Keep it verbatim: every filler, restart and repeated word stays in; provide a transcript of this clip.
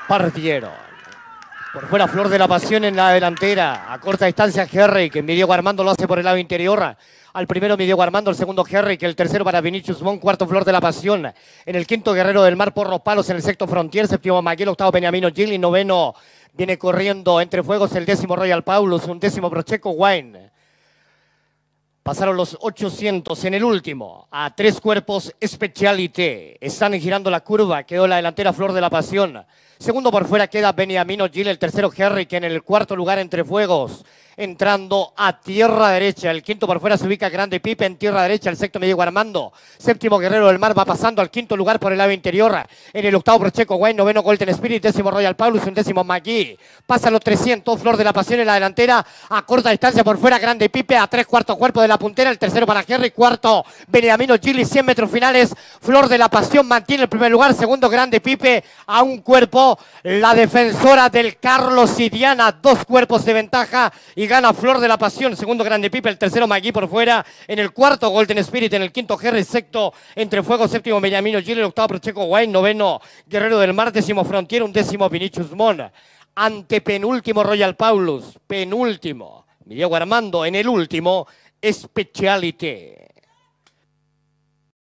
Partieron. Por fuera Flor de la Pasión en la delantera. A corta distancia Henry, que Diego Armando lo hace por el lado interior. Al primero Diego Armando, el segundo Henry, que el tercero para Vinicius Mon, cuarto Flor de la Pasión. En el quinto Guerrero del Mar, Porros Palos en el sexto Frontier, séptimo Maguel, octavo Beniamino Gili, noveno viene corriendo entre fuegos el décimo Royal Paulus, un décimo Procheco Wine. Pasaron los ochocientos en el último, a tres cuerpos Specialité. Están girando la curva, quedó la delantera Flor de la Pasión. Segundo por fuera queda Beniamino Gil, el tercero Henry, que en el cuarto lugar entre fuegos, entrando a tierra derecha. El quinto por fuera se ubica Grande Pipe en tierra derecha, el sexto Diego Armando. Séptimo Guerrero del Mar va pasando al quinto lugar por el lado interior. En el octavo Procheco Wayne, noveno Golden Spirit, décimo Royal Paulus, un décimo McGee. Pasa los trescientos, Flor de la Pasión en la delantera, a corta distancia por fuera Grande Pipe, a tres cuartos cuerpo de la puntera, el tercero para Henry, cuarto Beniamino Gili, cien metros finales. Flor de la Pasión mantiene el primer lugar, segundo Grande Pipe, a un cuerpo la defensora del Carlos Sidiana, dos cuerpos de ventaja y gana Flor de la Pasión, segundo Grande Pipe, el tercero Magui por fuera, en el cuarto Golden Spirit, en el quinto Henry, sexto Entre Fuego, séptimo Beniamino Gil, el octavo Procheco Wayne, noveno Guerrero del Mar, décimo Frontier, un décimo Vinicius Mon, antepenúltimo Royal Paulus, penúltimo Diego Armando, en el último Specialité.